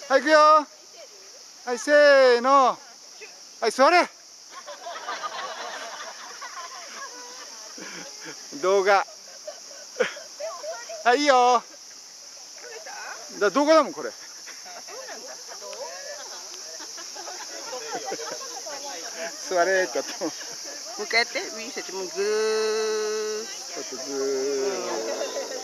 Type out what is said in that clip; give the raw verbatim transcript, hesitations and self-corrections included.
はい、行くよ。はい、せーの。はい、座れ。動画。はい、いいよ。だ、動画だもん、これ。座れってやっても。 もう一回やって、見せてもぐー。 ちょっとずー。